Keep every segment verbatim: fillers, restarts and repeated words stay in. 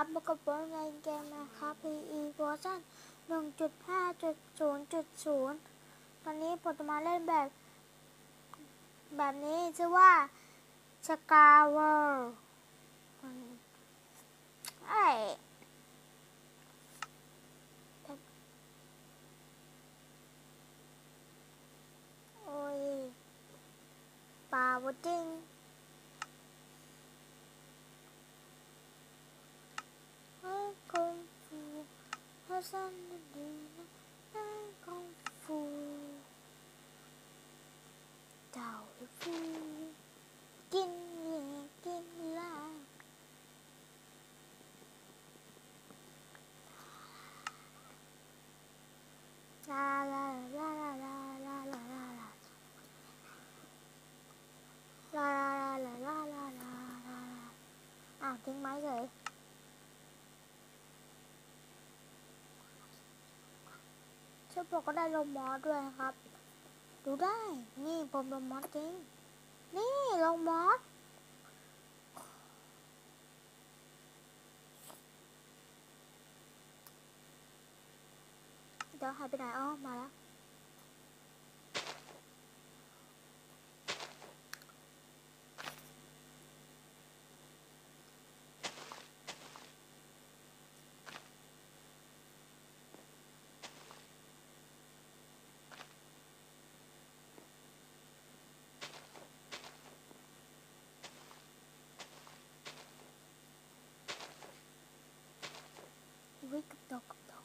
พบกับผมในเกมนะครับ พี อี เวอร์ชัน หนึ่งจุดห้าจุดศูนย์จุดศูนย์ ตอนนี้ผมจะมาเล่นแบบ แบบนี้ชื่อว่าสกาเวอร์ไอ้โอ้ยปลาวจริงเฮ้ยคงฟูเฮ้ยสันดีนะเฮ้ยคงฟูเจ้าฟูกินเลยกินละลาลาลาลาลาลาลาลาลาลาลาลาลาลาลาอ้าวทิ้งไม้เลยเชื่อบอกก็ได้ลงมอสด้วยครับดูได้นี่ผมลงมอสจริงนี่ลงมอสเดี๋ยวหายไปไหนอ้อมาแล้ววิ่งกับตกกับตก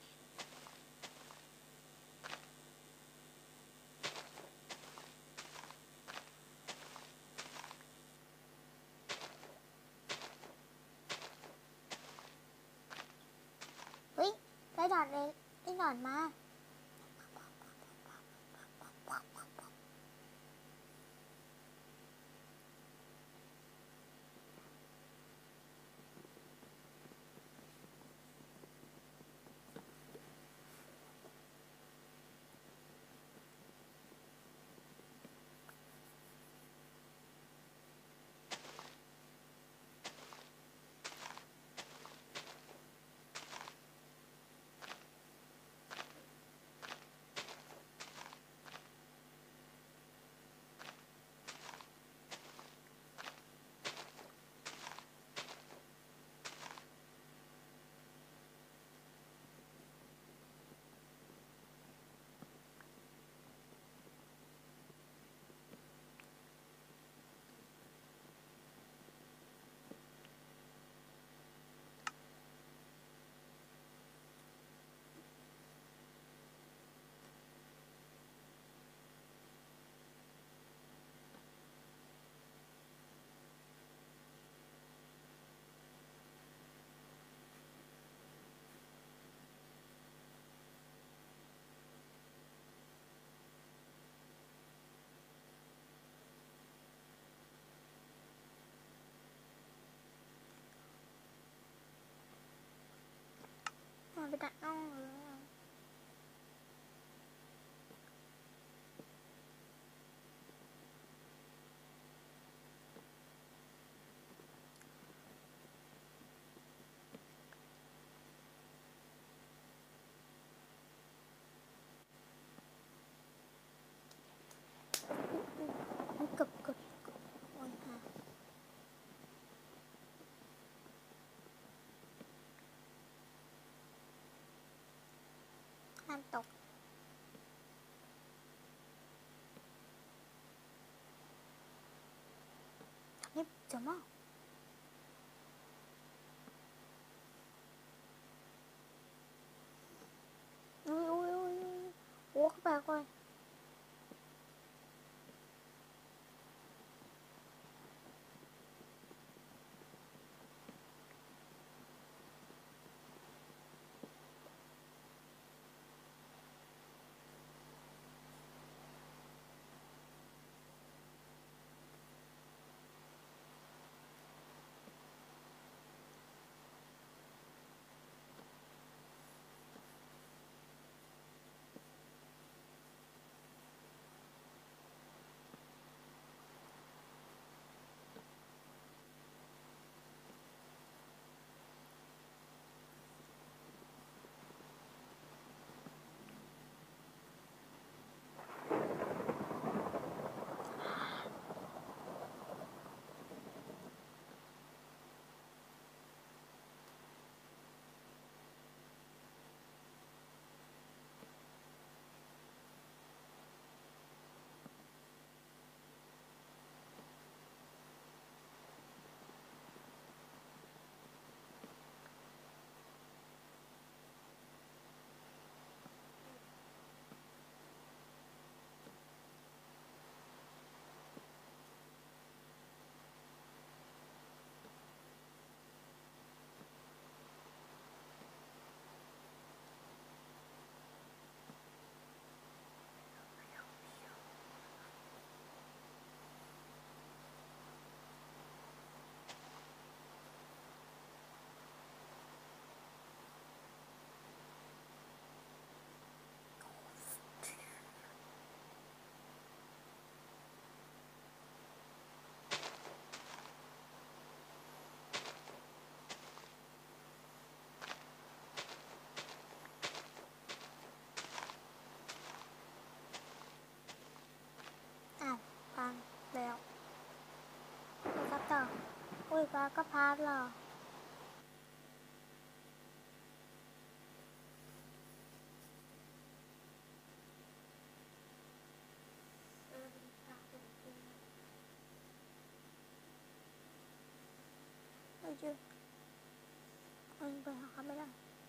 เฮ้ยได้หนอนเลยได้หนอนมามันไปดักน้องเลยกับกับโอ้ยค่ะห้ามตกนี่จะมากอุ้ยอุ้ยอุ้ยโอ้เข้าไปก่อนปลาก็พาดเหรอไม่เจอมันไปหาเขาไม่ได้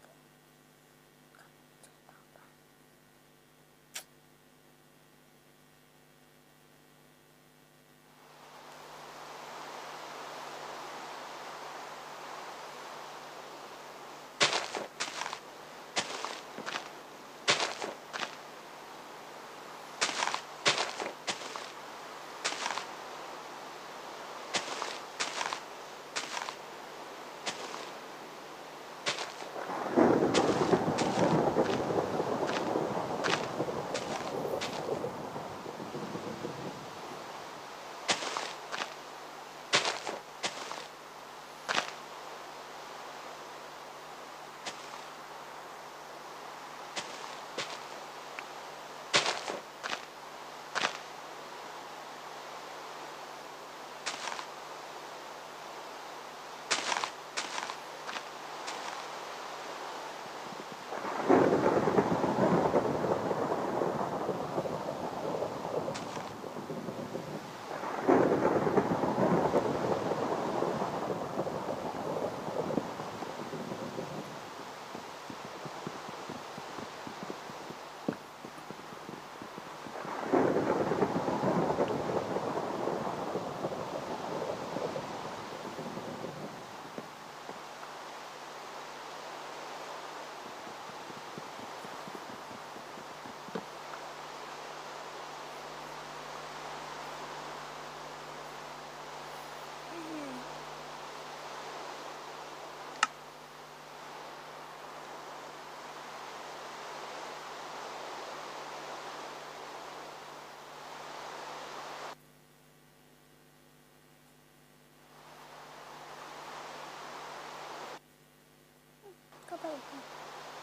ก็ไปอีก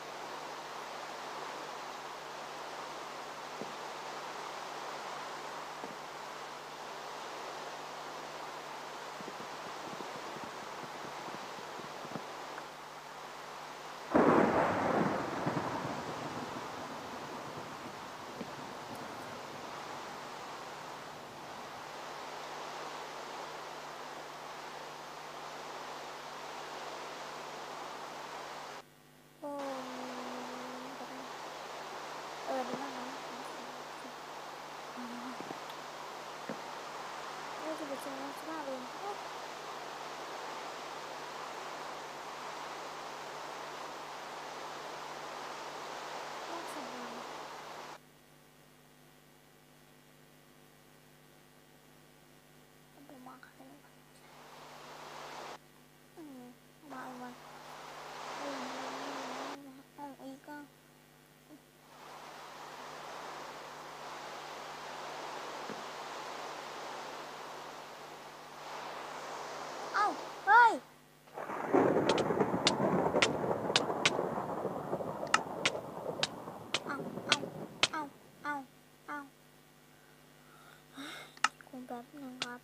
โอ้เออดีมากนะนี่จะไปเจอสภาพเองน่าสงสารไปมากใครอืมมาเอามาอืมเอาอีกก็เอ้าเฮ้ยเอาเอาเอาเอาเอาคุณแป๊บนึงครับ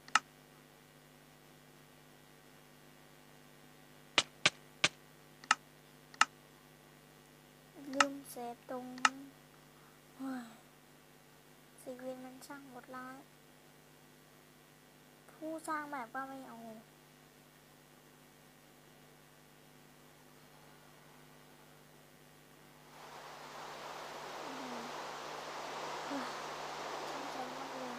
ลืมเซฟตรงเฮ้ยซีวินมันช่างหมดร้ายผู้สร้างแบบก็ไม่เอาเฮ้ยช่างใจมากเลย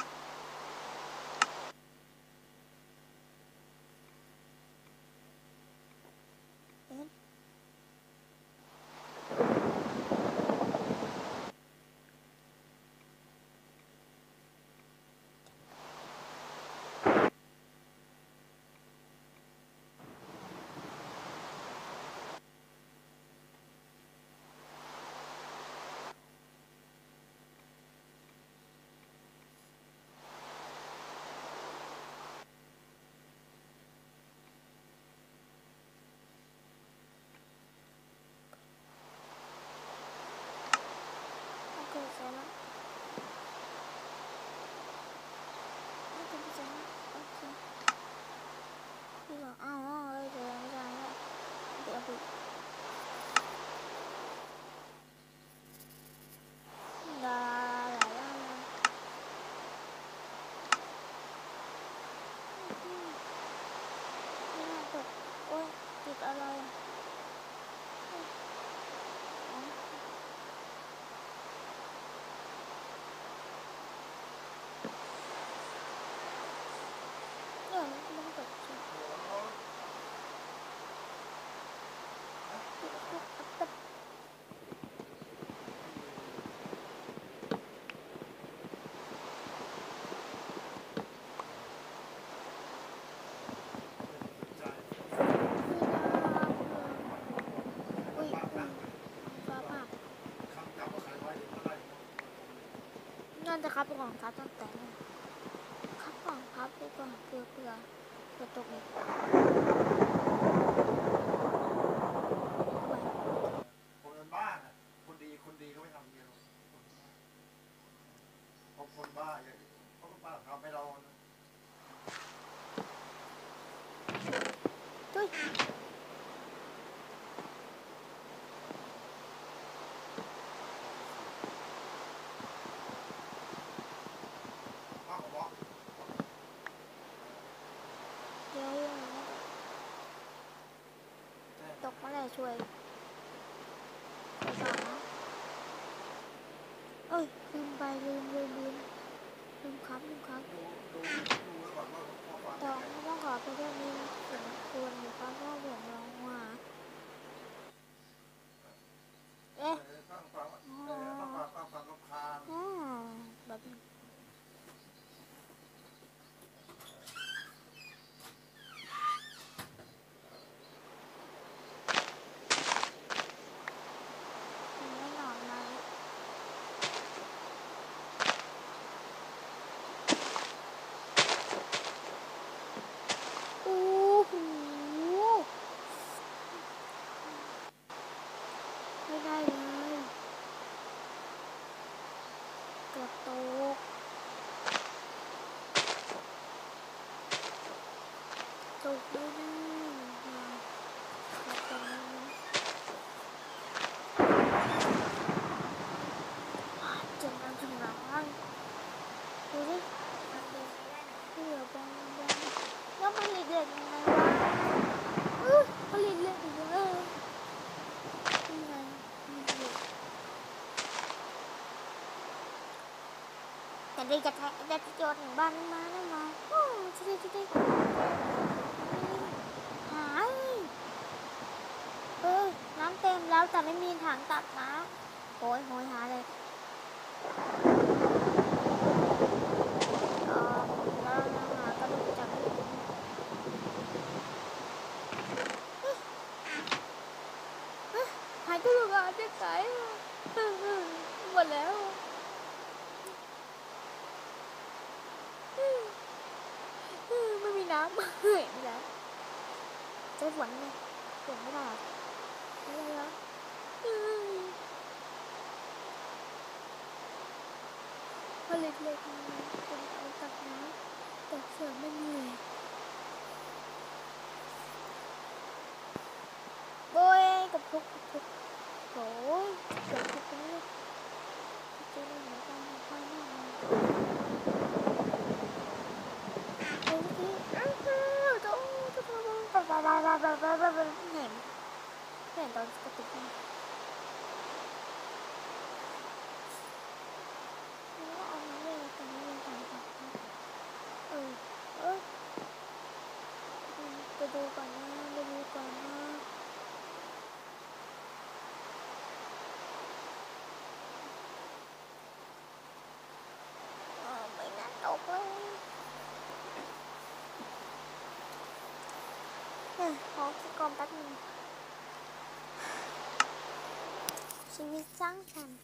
เอ๊ะดูดาหลายอย่างเลยไม่น่าตกโอ้ยติดอะไรอ่ะเดี๋ยวมันต้องตกสิน่าจะครับของครับตั้งแต่ครับของครับดีกว่าเผื่อเผื่อเผื่อตกอีกคนเป็นบ้าน่ะคนดีคนดีเขาไม่ทำเดียวเพราะคนบ้าอย่างเขาก็บ้าทำให้เราตุ้ยบ้าบอกเดี๋ยวตกเมื่อไหร่ช่วยไปก่อนนะเอ้ยลืมไปลืมลืมลืมลืมครับลืมครับต้องต้องขอไปด้วยนี้สมควรอยู่ครับว่าผมลองว่าเอ๊ะต้องฟังต้องฟังต้องฟังรำคาญอ๋อแบบนี้ไม่นอนมาโอ้โหไม่ได้เลยเกือบตกตกไม่ได้ตกไม่ได้เจ็บน้ำถึงร้อนดูดิเผื่อบองบองแล้วผลิตเด็กยังไงวะอื้อผลิตเด็กอีกแล้วยังไงมีเด็กแต่เด็กจะแทะจะโยนถึงบ้านมาได้ไหมโอ้ชิดิชิดิหายเออน้ำเต็มแล้วแต่ไม่มีถังตักน้ำโอยโหยหาเลยเออแล้วหากระดูกจากหายกระดูกอ่ะเด็กไก่หมดแล้วไม่มีน้ำเห็นแล้วใช้ฝนเลยฝนไม่ได้ไม่ได้แล้วผลิตเล็กมาเป็นเอาตักน้ำแต่เสือไม่มีเลยโอ้ยกับทุกกับทุกโอ้ยเกือบทุกคนเลยเจอหนูกันค่อยมากเลยโอ้ยที่อ้าวโตโตโตโตบาบาบาบาบาบาบาเห็นเห็นตอนกระตุกนี่แล้วเอามาเลยแล้วกันไม่เป็นไรค่ะเออเออไปดูก่อนนะไปดูก่อนนะไม่น่าตกเลยขอคิดก่อนแป๊บนึงชีวิตสร้างสรรค์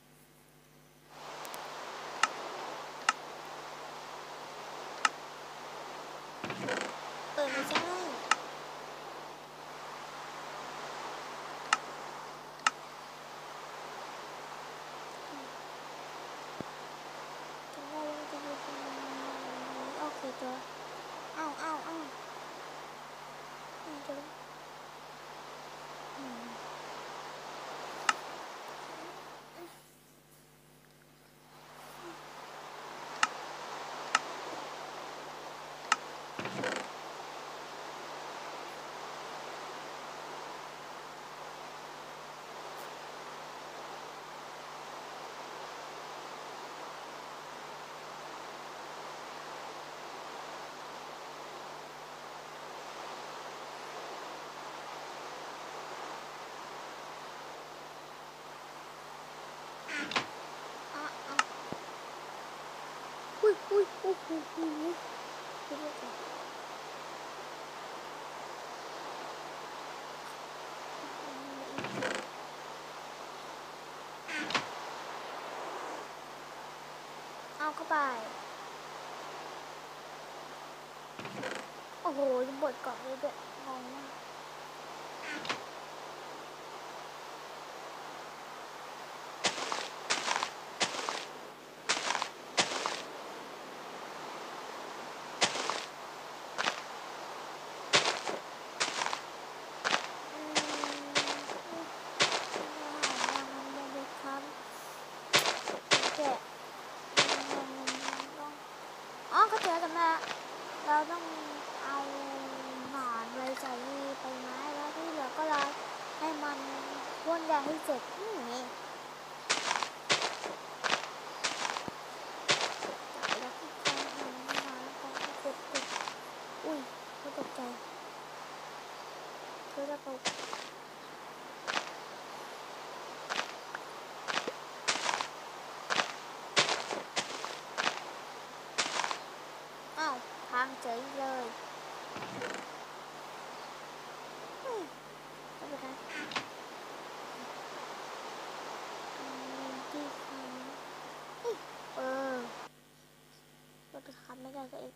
เออไม่ใช่จะว่าเราจะดูเป็นยังไงโอเคตัวอ้าวอ้าวอ้าวจะอุ้ยโอ้โหโอ้โหดูด้วยกันเอาเข้าไปโอ้โหบดก่อนเลยด้วยงงมากอ๋อก็เจอจำได้เราต้องเอาหนอนไว้ใส่นี่ไปไม้แล้วที่เหลือก็รอให้มันพ่นยาให้เสร็จนี่จับแล้วก็คอยหันมาแล้วก็กดกดอุ้ยเขาตกใจเธอจะตกอ้าวทางเฉยเลยไม่เป็นไรที่คันเออรถขับไม่ได้ก็เอง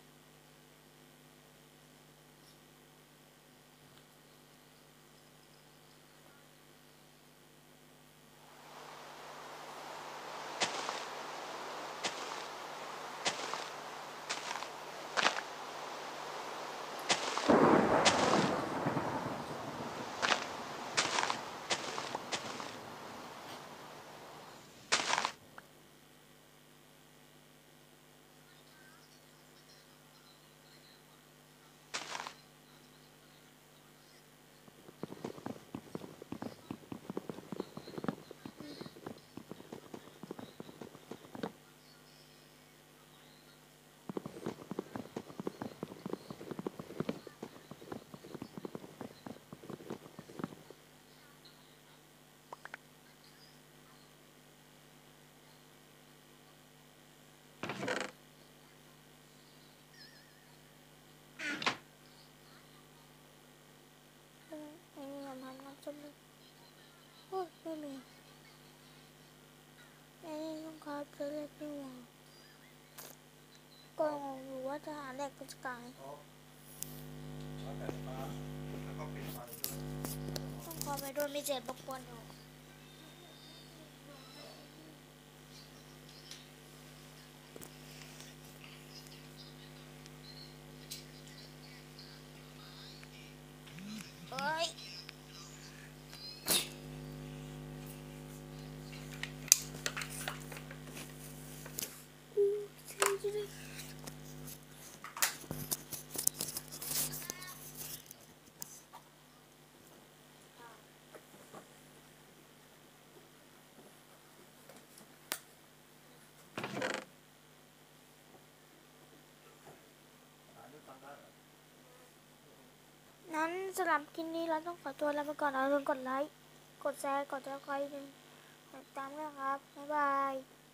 ไม่มีน้ำมันน้ำส้มเลยโอ้ยไม่มีไอ้นี่ต้องการเจอเล็กนี่หว่าก็งงอยู่ว่าจะหาเหล็กเป็นสกายโต๊ะแล้วแต่ฟ้าแล้วก็ปิดไฟด้วยต้องขอไปด้วยมีเศษรบกวนอยู่เอ้ยหาด้วยกันได้เหรอนั้นสำหรับคลิปนี้เราต้องขอตัวลาไปก่อนเราลืมกดไลค์ กดแชร์ กดติดตามติดตามด้วยครับ บ๊ายบาย